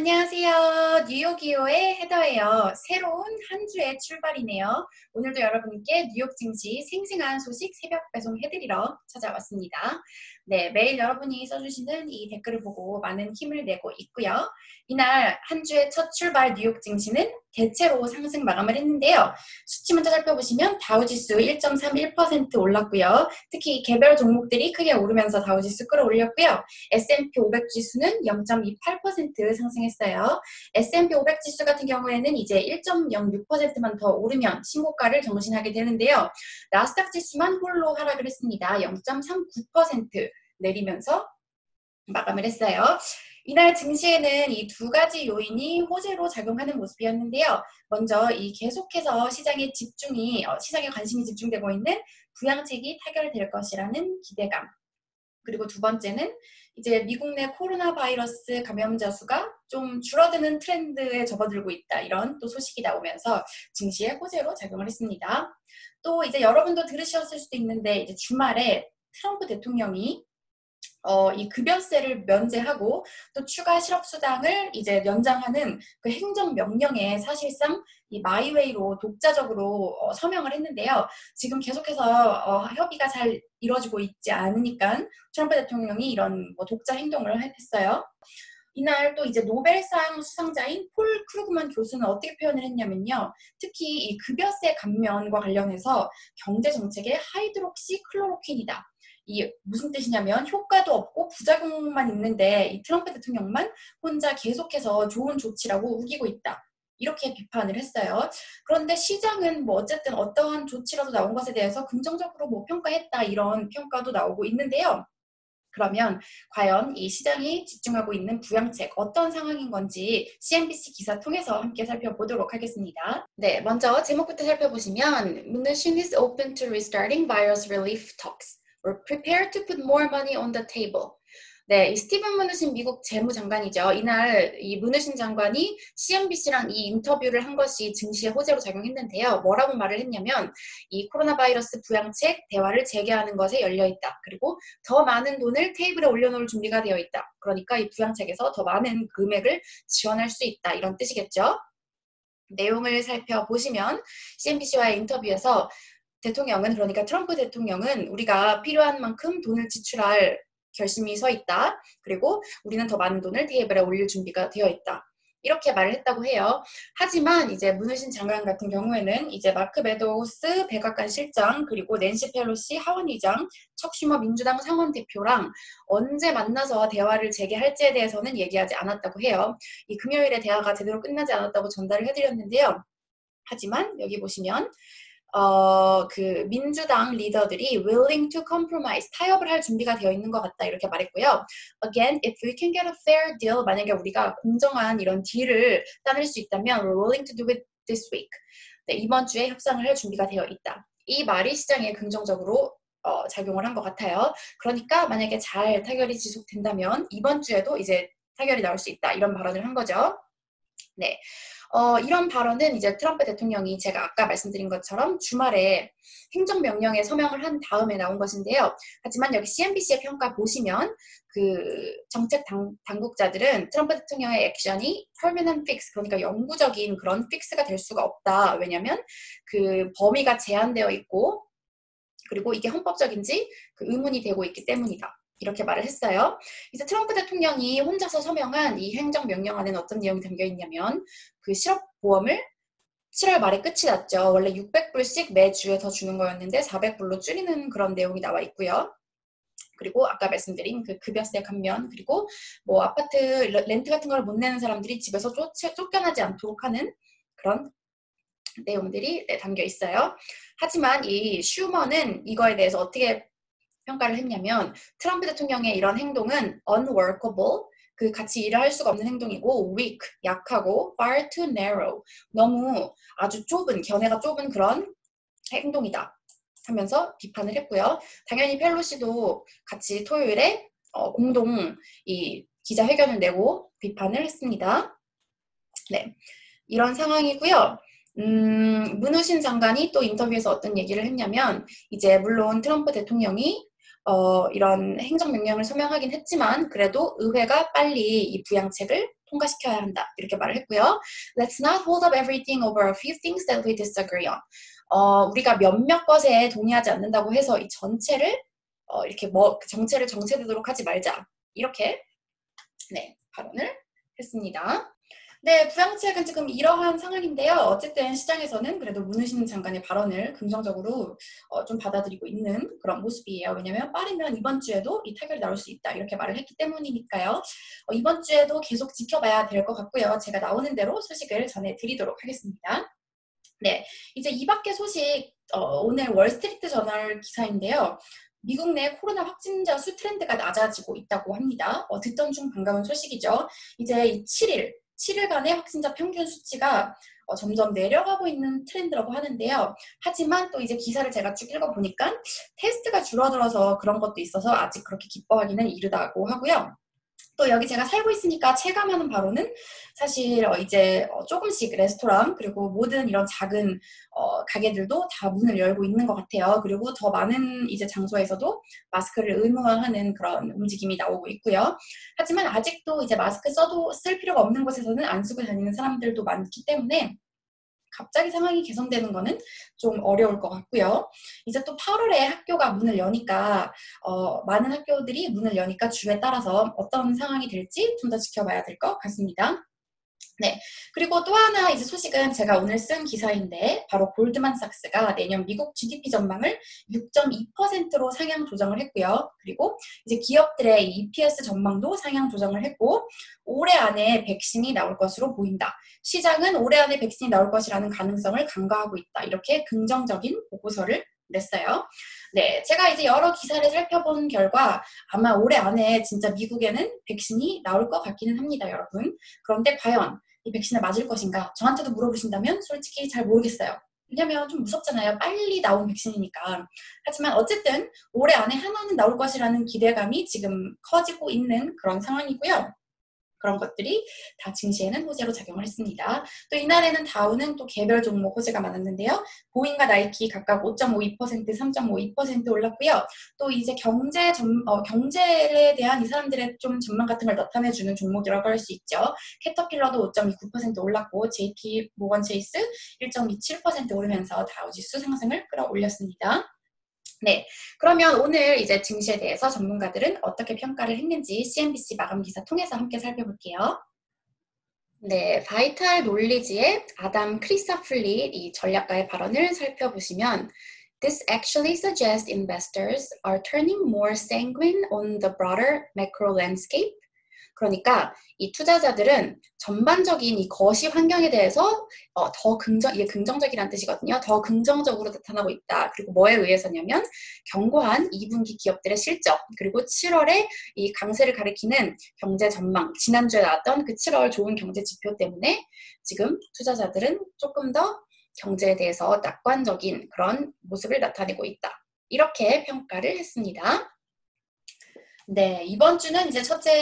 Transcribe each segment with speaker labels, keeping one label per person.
Speaker 1: 안녕하세요. 뉴욕이오의 헤더예요. 새로운 한 주의 출발이네요. 오늘도 여러분께 뉴욕 증시 생생한 소식 새벽 배송해드리러 찾아왔습니다. 네, 매일 여러분이 써주시는 이 댓글을 보고 많은 힘을 내고 있고요. 이날 한 주의 첫 출발 뉴욕 증시는 대체로 상승 마감을 했는데요. 수치 먼저 살펴보시면 다우지수 1.31% 올랐고요. 특히 개별 종목들이 크게 오르면서 다우지수 끌어올렸고요. S&P 500 지수는 0.28% 상승했어요. S&P 500 지수 같은 경우에는 이제 1.06%만 더 오르면 신고가를 경신하게 되는데요. 나스닥 지수만 홀로 하락을 했습니다. 0.39% 내리면서 마감을 했어요. 이날 증시에는 이 두 가지 요인이 호재로 작용하는 모습이었는데요. 먼저 이 계속해서 시장의 관심이 집중되고 있는 부양책이 타결될 것이라는 기대감. 그리고 두 번째는 이제 미국 내 코로나 바이러스 감염자 수가 좀 줄어드는 트렌드에 접어들고 있다. 이런 또 소식이 나오면서 증시에 호재로 작용을 했습니다. 또 이제 여러분도 들으셨을 수도 있는데 이제 주말에 트럼프 대통령이 이 급여세를 면제하고 또 추가 실업수당을 이제 연장하는 그 행정명령에 사실상 이 마이웨이로 독자적으로 서명을 했는데요. 지금 계속해서 협의가 잘 이루어지고 있지 않으니까 트럼프 대통령이 이런 독자 행동을 했어요. 이날 또 이제 노벨상 수상자인 폴 크루그만 교수는 어떻게 표현을 했냐면요. 특히 이 급여세 감면과 관련해서 경제정책의 하이드록시 클로로퀸이다. 이 무슨 뜻이냐면 효과도 없고 부작용만 있는데 이 트럼프 대통령만 혼자 계속해서 좋은 조치라고 우기고 있다. 이렇게 비판을 했어요. 그런데 시장은 뭐 어쨌든 어떠한 조치라도 나온 것에 대해서 긍정적으로 뭐 평가했다 이런 평가도 나오고 있는데요. 그러면 과연 이 시장이 집중하고 있는 부양책 어떤 상황인 건지 CNBC 기사 통해서 함께 살펴보도록 하겠습니다. 네, 먼저 제목부터 살펴보시면 Mnuchin is open to restarting virus relief talks. We're prepared to put more money on the table. 네, 이 스티븐 므누신 미국 재무장관이죠. 이날 이 므누신 장관이 CNBC랑 이 인터뷰를 한 것이 증시의 호재로 작용했는데요. 뭐라고 말을 했냐면 이 코로나 바이러스 부양책 대화를 재개하는 것에 열려있다. 그리고 더 많은 돈을 테이블에 올려놓을 준비가 되어 있다. 그러니까 이 부양책에서 더 많은 금액을 지원할 수 있다. 이런 뜻이겠죠. 내용을 살펴보시면 CNBC와의 인터뷰에서 대통령은 그러니까 트럼프 대통령은 우리가 필요한 만큼 돈을 지출할 결심이 서 있다. 그리고 우리는 더 많은 돈을 테이블에 올릴 준비가 되어 있다. 이렇게 말을 했다고 해요. 하지만 이제 므누신 장관 같은 경우에는 이제 마크 메도우스 백악관 실장 그리고 낸시 펠로시 하원의장 척 슈머 민주당 상원 대표랑 언제 만나서 대화를 재개할지에 대해서는 얘기하지 않았다고 해요. 이 금요일에 대화가 제대로 끝나지 않았다고 전달을 해드렸는데요. 하지만 여기 보시면 그 민주당 리더들이 willing to compromise, 타협을 할 준비가 되어 있는 것 같다 이렇게 말했고요. Again, if we can get a fair deal, 만약에 우리가 공정한 이런 딜을 따낼 수 있다면 we're willing to do it this week. 네, 이번 주에 협상을 할 준비가 되어 있다. 이 말이 시장에 긍정적으로 작용을 한 것 같아요. 그러니까 만약에 잘 타결이 지속된다면 이번 주에도 이제 타결이 나올 수 있다 이런 발언을 한 거죠. 네. 이런 발언은 이제 트럼프 대통령이 제가 아까 말씀드린 것처럼 주말에 행정명령에 서명을 한 다음에 나온 것인데요. 하지만 여기 CNBC의 평가 보시면 그 정책 당국자들은 트럼프 대통령의 액션이 permanent fix, 그러니까 영구적인 그런 픽스가 될 수가 없다. 왜냐하면 그 범위가 제한되어 있고 그리고 이게 헌법적인지 그 의문이 되고 있기 때문이다. 이렇게 말을 했어요. 이제 트럼프 대통령이 혼자서 서명한 이 행정명령 안에는 어떤 내용이 담겨있냐면 그 실업보험을 7월 말에 끝이 났죠. 원래 600불씩 매주에 더 주는 거였는데 400불로 줄이는 그런 내용이 나와 있고요. 그리고 아까 말씀드린 그 급여세 감면 그리고 뭐 아파트 렌트 같은 걸 못 내는 사람들이 집에서 쫓겨나지 않도록 하는 그런 내용들이 담겨 있어요. 하지만 이 슈머는 이거에 대해서 어떻게 평가를 했냐면 트럼프 대통령의 이런 행동은 unworkable, 그 같이 일을 할 수가 없는 행동이고 weak, 약하고 far too narrow, 너무 아주 좁은, 견해가 좁은 그런 행동이다 하면서 비판을 했고요. 당연히 펠로시도 같이 토요일에 공동 이 기자회견을 내고 비판을 했습니다. 네, 이런 상황이고요. 므누신 장관이 또 인터뷰에서 어떤 얘기를 했냐면 이제 물론 트럼프 대통령이 이런 행정명령을 서명하긴 했지만 그래도 의회가 빨리 이 부양책을 통과시켜야 한다. 이렇게 말을 했고요. Let's not hold up everything over a few things that we disagree on. 우리가 몇몇 것에 동의하지 않는다고 해서 이 전체를 이렇게 정체를 정체되도록 하지 말자. 이렇게 네, 발언을 했습니다. 네, 부양책은 지금 이러한 상황인데요. 어쨌든 시장에서는 그래도 문우신 장관의 발언을 긍정적으로 좀 받아들이고 있는 그런 모습이에요. 왜냐하면 빠르면 이번 주에도 이 타결이 나올 수 있다 이렇게 말을 했기 때문이니까요. 이번 주에도 계속 지켜봐야 될 것 같고요. 제가 나오는 대로 소식을 전해드리도록 하겠습니다. 네, 이제 이 밖의 소식 오늘 월스트리트 저널 기사인데요. 미국 내 코로나 확진자 수 트렌드가 낮아지고 있다고 합니다. 듣던 중 반가운 소식이죠. 이제 이 7일간의 확진자 평균 수치가 점점 내려가고 있는 트렌드라고 하는데요. 하지만 또 이제 기사를 제가 쭉 읽어보니까 테스트가 줄어들어서 그런 것도 있어서 아직 그렇게 기뻐하기는 이르다고 하고요. 또 여기 제가 살고 있으니까 체감하는 바로는 사실 이제 조금씩 레스토랑 그리고 모든 이런 작은 가게들도 다 문을 열고 있는 것 같아요. 그리고 더 많은 이제 장소에서도 마스크를 의무화하는 그런 움직임이 나오고 있고요. 하지만 아직도 이제 마스크 쓸 필요가 없는 곳에서는 안 쓰고 다니는 사람들도 많기 때문에 갑자기 상황이 개선되는 거는 좀 어려울 것 같고요. 이제 또 8월에 학교가 문을 여니까 많은 학교들이 문을 여니까 주에 따라서 어떤 상황이 될지 좀 더 지켜봐야 될 것 같습니다. 네, 그리고 또 하나 이제 소식은 제가 오늘 쓴 기사인데 바로 골드만삭스가 내년 미국 GDP 전망을 6.2%로 상향 조정을 했고요. 그리고 이제 기업들의 EPS 전망도 상향 조정을 했고 올해 안에 백신이 나올 것으로 보인다. 시장은 올해 안에 백신이 나올 것이라는 가능성을 간과하고 있다. 이렇게 긍정적인 보고서를 냈어요. 네, 제가 이제 여러 기사를 살펴본 결과 아마 올해 안에 진짜 미국에는 백신이 나올 것 같기는 합니다, 여러분. 그런데 과연 이 백신을 맞을 것인가? 저한테도 물어보신다면 솔직히 잘 모르겠어요. 왜냐면 좀 무섭잖아요. 빨리 나온 백신이니까. 하지만 어쨌든 올해 안에 하나는 나올 것이라는 기대감이 지금 커지고 있는 그런 상황이고요. 그런 것들이 다 증시에는 호재로 작용을 했습니다. 또 이날에는 다우는 또 개별 종목 호재가 많았는데요. 보잉과 나이키 각각 5.52%, 3.52% 올랐고요. 또 이제 경제에 대한 이 사람들의 좀 전망 같은 걸 나타내주는 종목이라고 할 수 있죠. 캐터필러도 5.29% 올랐고 JP 모건 체이스 1.27% 오르면서 다우지수 상승을 끌어올렸습니다. 네, 그러면 오늘 이제 증시에 대해서 전문가들은 어떻게 평가를 했는지 CNBC 마감 기사 통해서 함께 살펴볼게요. 네, 바이탈 놀리지의 아담 크리사플리 이 전략가의 발언을 살펴보시면 This actually suggests investors are turning more sanguine on the broader macro landscape. 그러니까 이 투자자들은 전반적인 이 거시 환경에 대해서 이게 긍정적이라는 뜻이거든요. 더 긍정적으로 나타나고 있다. 그리고 뭐에 의해서냐면 견고한 2분기 기업들의 실적 그리고 7월에 이 강세를 가리키는 경제 전망 지난주에 나왔던 그 7월 좋은 경제 지표 때문에 지금 투자자들은 조금 더 경제에 대해서 낙관적인 그런 모습을 나타내고 있다. 이렇게 평가를 했습니다. 네, 이번 주는 이제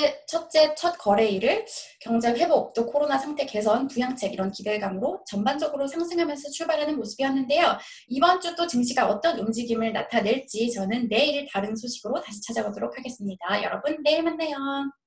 Speaker 1: 첫 거래일을 경제 회복, 또 코로나 상태 개선, 부양책 이런 기대감으로 전반적으로 상승하면서 출발하는 모습이었는데요. 이번 주 또 증시가 어떤 움직임을 나타낼지 저는 내일 다른 소식으로 다시 찾아오도록 하겠습니다. 여러분, 내일 만나요.